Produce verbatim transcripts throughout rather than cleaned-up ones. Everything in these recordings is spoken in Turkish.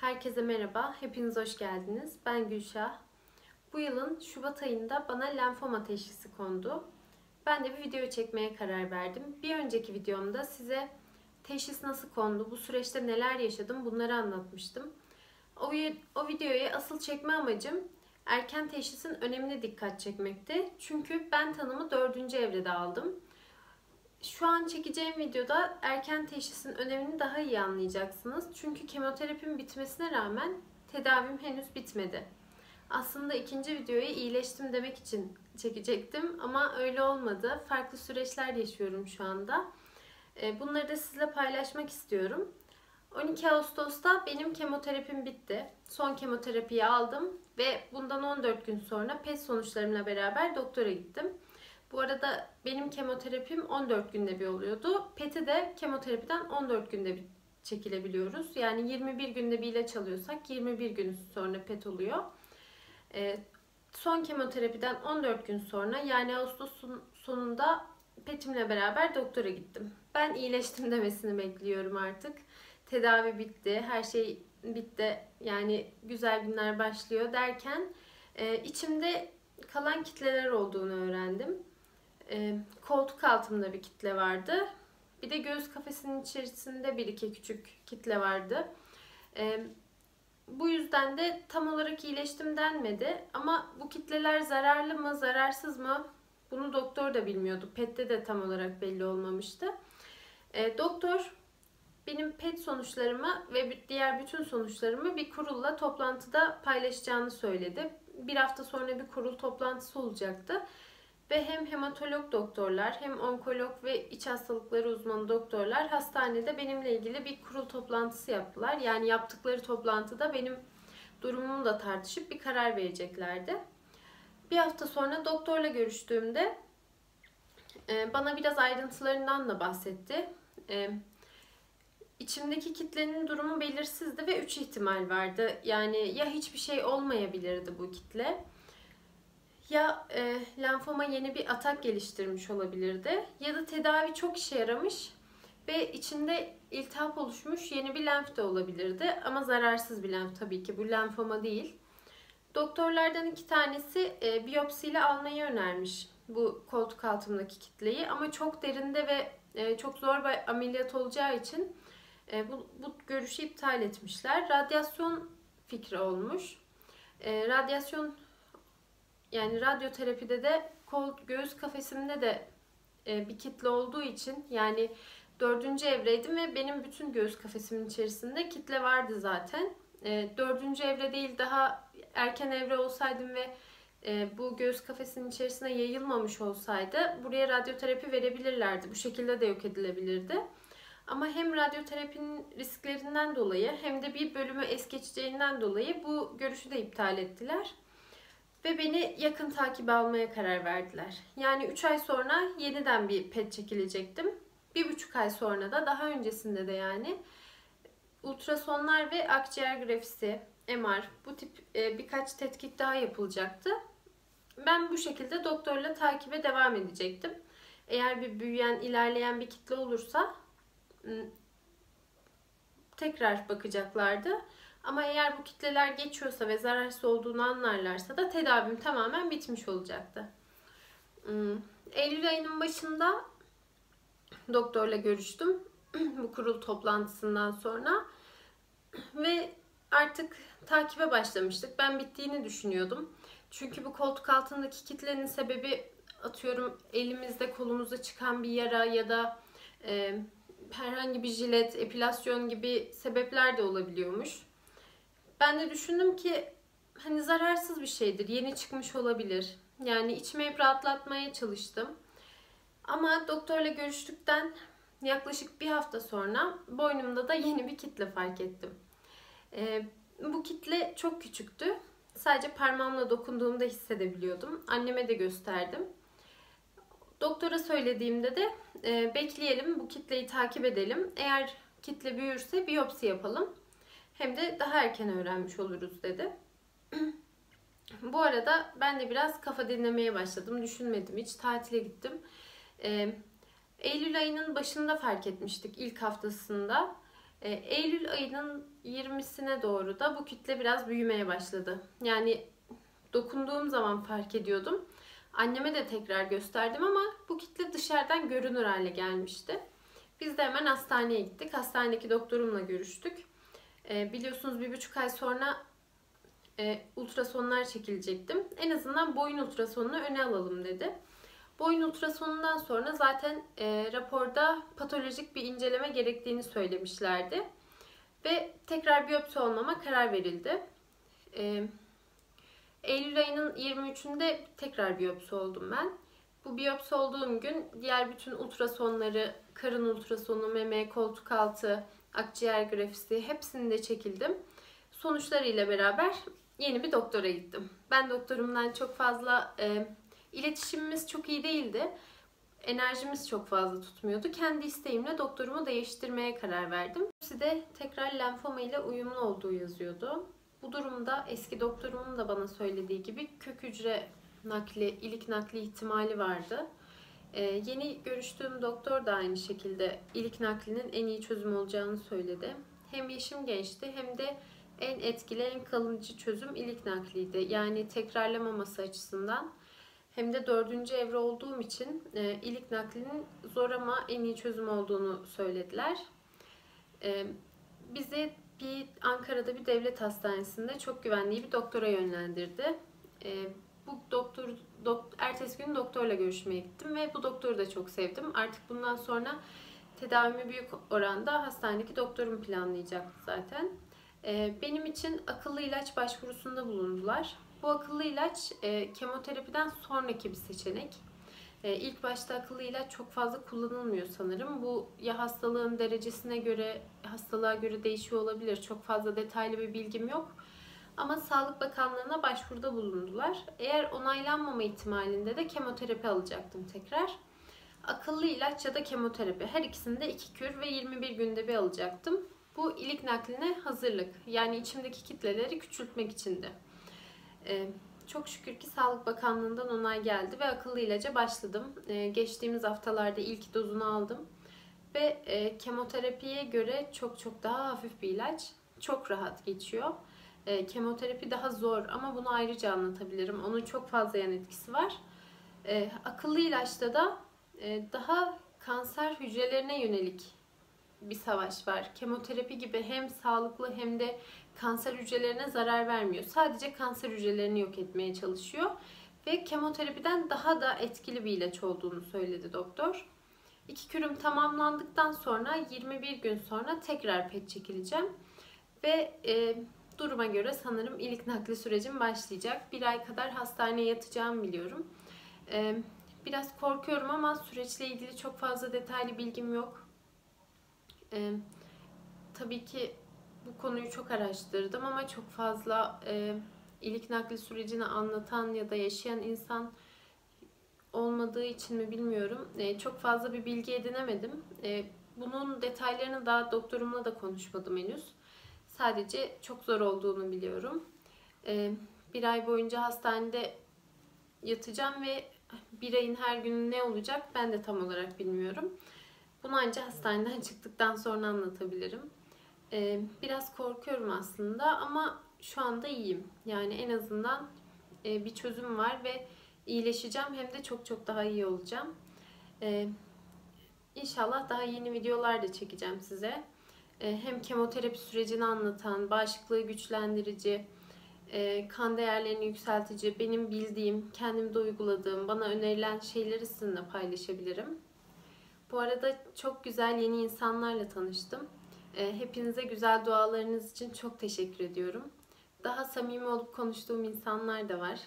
Herkese merhaba, hepiniz hoş geldiniz. Ben Gülşah. Bu yılın Şubat ayında bana lenfoma teşhisi kondu. Ben de bir video çekmeye karar verdim. Bir önceki videomda size teşhis nasıl kondu, bu süreçte neler yaşadım bunları anlatmıştım. O, o videoya asıl çekme amacım erken teşhisin önemine dikkat çekmekti. Çünkü ben tanımı dördüncü evrede aldım. Şu an çekeceğim videoda erken teşhisin önemini daha iyi anlayacaksınız. Çünkü kemoterapim bitmesine rağmen tedavim henüz bitmedi. Aslında ikinci videoyu iyileştim demek için çekecektim ama öyle olmadı. Farklı süreçler yaşıyorum şu anda. Bunları da sizinle paylaşmak istiyorum. on iki Ağustos'ta benim kemoterapim bitti. Son kemoterapiyi aldım ve bundan on dört gün sonra P E T sonuçlarımla beraber doktora gittim. Bu arada benim kemoterapim on dört günde bir oluyordu. P E T'i de kemoterapiden on dört günde bir çekilebiliyoruz. Yani yirmi bir günde bir ilaç alıyorsak yirmi bir gün sonra P E T oluyor. Son kemoterapiden on dört gün sonra yani Ağustos'un sonunda P E T'imle beraber doktora gittim. Ben iyileştim demesini bekliyorum artık. Tedavi bitti, her şey bitti. Yani güzel günler başlıyor derken içimde kalan kitleler olduğunu öğrendim. E, koltuk altımda bir kitle vardı. Bir de göğüs kafesinin içerisinde bir iki küçük kitle vardı. E, bu yüzden de tam olarak iyileştim denmedi. Ama bu kitleler zararlı mı, zararsız mı? Bunu doktor da bilmiyordu. P E T'te de tam olarak belli olmamıştı. E, doktor benim P E T sonuçlarımı ve diğer bütün sonuçlarımı bir kurulla toplantıda paylaşacağını söyledi. Bir hafta sonra bir kurul toplantısı olacaktı. Ve hem hematolog doktorlar hem onkolog ve iç hastalıkları uzmanı doktorlar hastanede benimle ilgili bir kurul toplantısı yaptılar. Yani yaptıkları toplantıda benim durumumu da tartışıp bir karar vereceklerdi. Bir hafta sonra doktorla görüştüğümde bana biraz ayrıntılarından da bahsetti. İçimdeki kitlenin durumu belirsizdi ve üç ihtimal vardı. Yani ya hiçbir şey olmayabilirdi bu kitle, ya e, lenfoma yeni bir atak geliştirmiş olabilirdi ya da tedavi çok işe yaramış ve içinde iltihap oluşmuş yeni bir lenf de olabilirdi. Ama zararsız bir lenf tabii ki, bu lenfoma değil. Doktorlardan iki tanesi e, biyopsiyle almayı önermiş bu koltuk altımdaki kitleyi ama çok derinde ve e, çok zor bir ameliyat olacağı için e, bu, bu görüşü iptal etmişler. Radyasyon fikri olmuş. E, radyasyon Yani radyoterapide de kol göğüs kafesinde de e, bir kitle olduğu için, yani dördüncü evreydim ve benim bütün göğüs kafesimin içerisinde kitle vardı zaten. E, dördüncü evre değil, daha erken evre olsaydım ve e, bu göğüs kafesinin içerisine yayılmamış olsaydı buraya radyoterapi verebilirlerdi. Bu şekilde de yok edilebilirdi. Ama hem radyoterapinin risklerinden dolayı hem de bir bölümü es geçeceğinden dolayı bu görüşü de iptal ettiler. Ve beni yakın takibe almaya karar verdiler. Yani üç ay sonra yeniden bir P E T çekilecektim. bir buçuk ay sonra da, daha öncesinde de yani ultrasonlar ve akciğer grafisi, M R, bu tip birkaç tetkik daha yapılacaktı. Ben bu şekilde doktorla takibe devam edecektim. Eğer bir büyüyen, ilerleyen bir kitle olursa tekrar bakacaklardı. Ama eğer bu kitleler geçiyorsa ve zararsız olduğunu anlarlarsa da tedavim tamamen bitmiş olacaktı. Eylül ayının başında doktorla görüştüm bu kurul toplantısından sonra ve artık takibe başlamıştık. Ben bittiğini düşünüyordum. Çünkü bu koltuk altındaki kitlenin sebebi, atıyorum elimizde kolumuzda çıkan bir yara ya da e, herhangi bir jilet, epilasyon gibi sebepler de olabiliyormuş. Ben de düşündüm ki hani zararsız bir şeydir, yeni çıkmış olabilir. Yani içimi hep rahatlatmaya çalıştım. Ama doktorla görüştükten yaklaşık bir hafta sonra boynumda da yeni bir kitle fark ettim. Ee, bu kitle çok küçüktü. Sadece parmağımla dokunduğumda hissedebiliyordum. Anneme de gösterdim. Doktora söylediğimde de e, bekleyelim, bu kitleyi takip edelim. Eğer kitle büyürse biyopsi yapalım. Hem de daha erken öğrenmiş oluruz dedi. Bu arada ben de biraz kafa dinlemeye başladım. Düşünmedim hiç. Tatile gittim. Ee, Eylül ayının başında fark etmiştik, ilk haftasında. E, Eylül ayının yirmisine doğru da bu kütle biraz büyümeye başladı. Yani dokunduğum zaman fark ediyordum. Anneme de tekrar gösterdim ama bu kitle dışarıdan görünür hale gelmişti. Biz de hemen hastaneye gittik. Hastanedeki doktorumla görüştük. E, biliyorsunuz bir buçuk ay sonra e, ultrasonlar çekilecektim. En azından boyun ultrasonunu öne alalım dedi. Boyun ultrasonundan sonra zaten e, raporda patolojik bir inceleme gerektiğini söylemişlerdi. Ve tekrar biyopsi olmama karar verildi. E, Eylül ayının yirmi üçünde tekrar biyopsi oldum ben. Bu biyopsi olduğum gün diğer bütün ultrasonları, karın ultrasonu, meme, koltuk altı, akciğer grafisi hepsini de çekildim. Sonuçlarıyla beraber yeni bir doktora gittim. Ben doktorumdan çok fazla e, iletişimimiz çok iyi değildi. Enerjimiz çok fazla tutmuyordu. Kendi isteğimle doktorumu değiştirmeye karar verdim. Hepsi de tekrar lenfoma ile uyumlu olduğu yazıyordu. Bu durumda eski doktorumun da bana söylediği gibi kök hücre nakli, ilik nakli ihtimali vardı. Ee, yeni görüştüğüm doktor da aynı şekilde ilik naklinin en iyi çözüm olacağını söyledi. Hem yaşım gençti hem de en etkili, en kalıcı çözüm ilik nakliydi. Yani tekrarlamaması açısından. Hem de dördüncü evre olduğum için e, ilik naklinin zor ama en iyi çözüm olduğunu söylediler. E, bizi bir Ankara'da bir devlet hastanesinde çok güvendiği bir doktora yönlendirdi. E, bu doktor, dok, ertesi gün doktorla görüşmeye gittim ve bu doktoru da çok sevdim. Artık bundan sonra tedavimi büyük oranda hastanedeki doktorum planlayacaktı zaten. E, benim için akıllı ilaç başvurusunda bulundular. Bu akıllı ilaç e, kemoterapiden sonraki bir seçenek. E, ilk başta akıllı ilaç çok fazla kullanılmıyor sanırım. Bu ya hastalığın derecesine göre, hastalığa göre değişiyor olabilir. Çok fazla detaylı bir bilgim yok. Ama Sağlık Bakanlığı'na başvuruda bulundular. Eğer onaylanmama ihtimalinde de kemoterapi alacaktım tekrar. Akıllı ilaç ya da kemoterapi. Her ikisini de iki kür ve yirmi bir günde bir alacaktım. Bu ilik nakline hazırlık. Yani içimdeki kitleleri küçültmek içindi. Ee, çok şükür ki Sağlık Bakanlığı'ndan onay geldi ve akıllı ilaca başladım. Ee, geçtiğimiz haftalarda ilk dozunu aldım. Ve e, kemoterapiye göre çok çok daha hafif bir ilaç. Çok rahat geçiyor. E, kemoterapi daha zor ama bunu ayrıca anlatabilirim. Onun çok fazla yan etkisi var. E, akıllı ilaçta da e, daha kanser hücrelerine yönelik bir savaş var. Kemoterapi gibi hem sağlıklı hem de kanser hücrelerine zarar vermiyor. Sadece kanser hücrelerini yok etmeye çalışıyor. Ve kemoterapiden daha da etkili bir ilaç olduğunu söyledi doktor. İki kürüm tamamlandıktan sonra yirmi bir gün sonra tekrar pet çekileceğim. Ve e, duruma göre sanırım ilik nakli sürecim başlayacak. Bir ay kadar hastaneye yatacağımı biliyorum. E, biraz korkuyorum ama süreçle ilgili çok fazla detaylı bilgim yok. E, tabii ki bu konuyu çok araştırdım ama çok fazla e, ilik nakli sürecini anlatan ya da yaşayan insan olmadığı için mi bilmiyorum. E, çok fazla bir bilgi edinemedim. E, bunun detaylarını daha doktorumla da konuşmadım henüz. Sadece çok zor olduğunu biliyorum. E, bir ay boyunca hastanede yatacağım ve bir ayın her günü ne olacak ben de tam olarak bilmiyorum. Bunu ancak hastaneden çıktıktan sonra anlatabilirim. Ee, biraz korkuyorum aslında ama şu anda iyiyim. Yani en azından e, bir çözüm var ve iyileşeceğim hem de çok çok daha iyi olacağım. Ee, İnşallah daha yeni videolar da çekeceğim size. Ee, hem kemoterapi sürecini anlatan, bağışıklığı güçlendirici, e, kan değerlerini yükseltici, benim bildiğim, kendimde uyguladığım, bana önerilen şeyleri sizinle paylaşabilirim. Bu arada çok güzel yeni insanlarla tanıştım. Hepinize güzel dualarınız için çok teşekkür ediyorum. Daha samimi olup konuştuğum insanlar da var.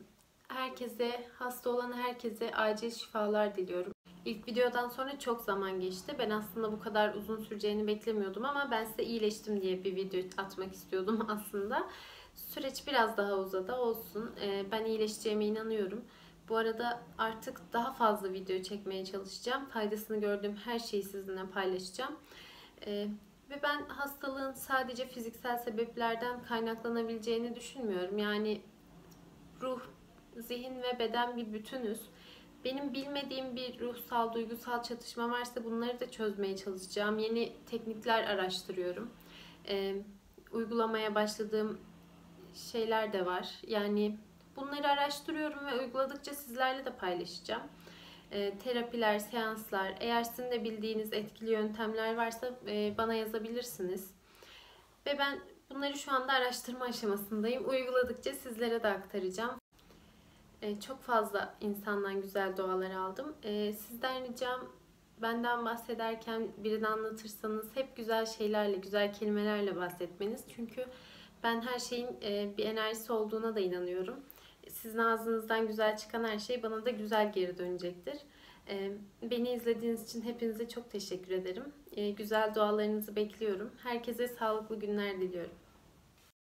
Herkese, hasta olan herkese acil şifalar diliyorum. İlk videodan sonra çok zaman geçti. Ben aslında bu kadar uzun süreceğini beklemiyordum ama ben size iyileştim diye bir video atmak istiyordum aslında. Süreç biraz daha uzadı olsun. Ben iyileşeceğime inanıyorum. Bu arada artık daha fazla video çekmeye çalışacağım. Faydasını gördüğüm her şeyi sizinle paylaşacağım. Ee, ve ben hastalığın sadece fiziksel sebeplerden kaynaklanabileceğini düşünmüyorum. Yani ruh, zihin ve beden bir bütünüz. Benim bilmediğim bir ruhsal, duygusal çatışma varsa bunları da çözmeye çalışacağım. Yeni teknikler araştırıyorum. Ee, uygulamaya başladığım şeyler de var. Yani bunları araştırıyorum ve uyguladıkça sizlerle de paylaşacağım. E, terapiler, seanslar, eğer sizin de bildiğiniz etkili yöntemler varsa e, bana yazabilirsiniz. Ve ben bunları şu anda araştırma aşamasındayım. Uyguladıkça sizlere de aktaracağım. E, çok fazla insandan güzel dualar aldım. E, sizden ricam, benden bahsederken birini anlatırsanız hep güzel şeylerle, güzel kelimelerle bahsetmeniz. Çünkü ben her şeyin e, bir enerjisi olduğuna da inanıyorum. Sizin ağzınızdan güzel çıkan her şey bana da güzel geri dönecektir. E, beni izlediğiniz için hepinize çok teşekkür ederim. E, güzel dualarınızı bekliyorum. Herkese sağlıklı günler diliyorum.